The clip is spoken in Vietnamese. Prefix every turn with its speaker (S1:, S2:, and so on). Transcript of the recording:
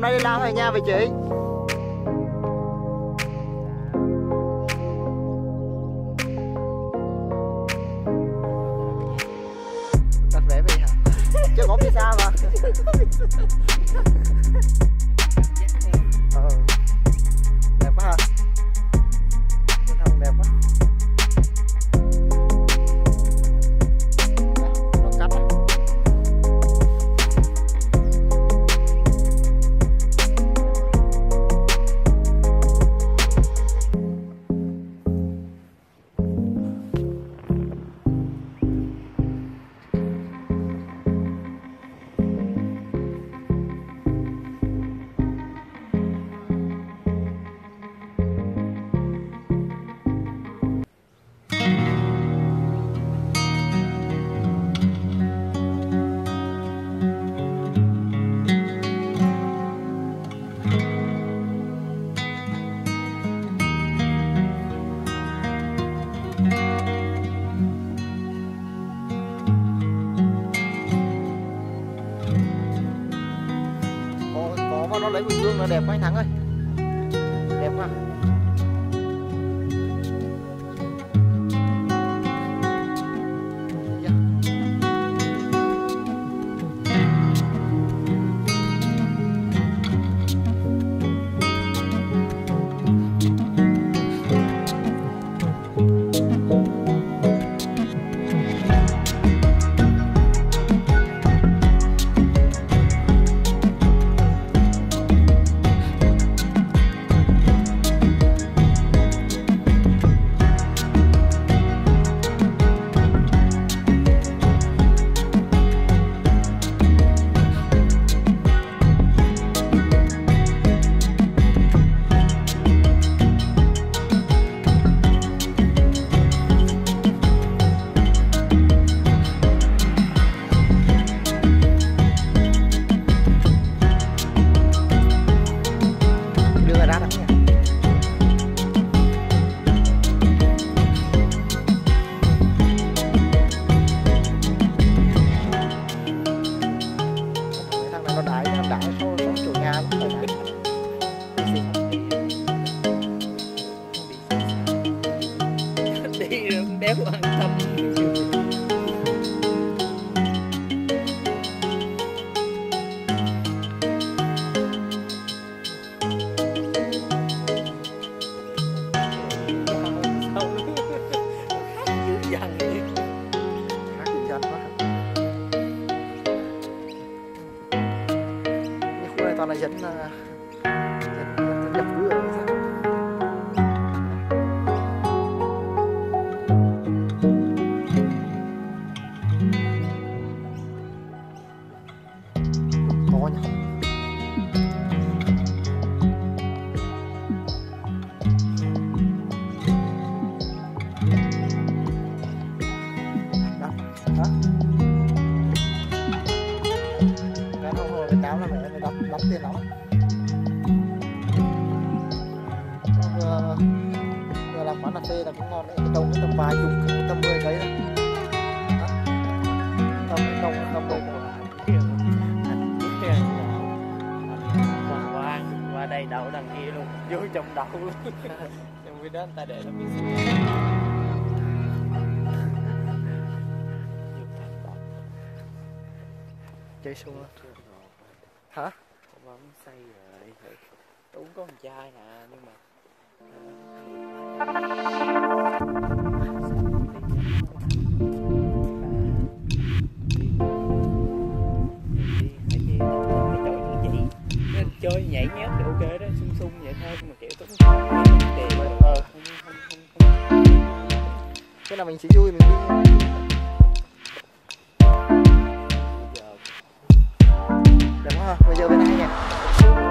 S1: nay đi làm ở nhà vậy chị? Đặt vé về hả? Chưa có visa mà. Đẹp quá ha. Hồng đẹp quá. Nó cắt này. Nó lấy Bình Dương nó đẹp quá anh Thắng ơi. Đẹp quá.
S2: Đéo quan tâm.
S1: Toàn là dẫn nhập ngũ rồi. Có nhỉ. Đó. Cái không hồi cái táo là mẹ lắm tiền lắm. Vừa làm quán cà phê là cũng ngon đấy, cái trồng cái tầm vài chục, tầm 10 cây đấy. Trồng đâu
S2: qua đây đậu đằng kia luôn, vô trồng đậu luôn. Trong khi đó người ta để nó bị xịt.
S1: chơi xuống hả?
S2: Không bấm xây rồi. Tôi cũng có con trai nè, nhưng mà chơi nhảy nhót thì ok đó, sung sung vậy thôi, nhưng mà kiểu tôi
S1: cái nào mình chỉ vui mình đi. Đẹp quá ha, bây giờ bên này nè.